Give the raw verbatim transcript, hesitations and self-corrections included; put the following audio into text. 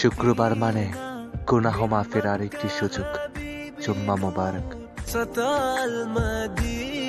শুক্রবার মানে গুনাহ মাফের আরেকটি সুযোগ। জুম্মা মোবারক।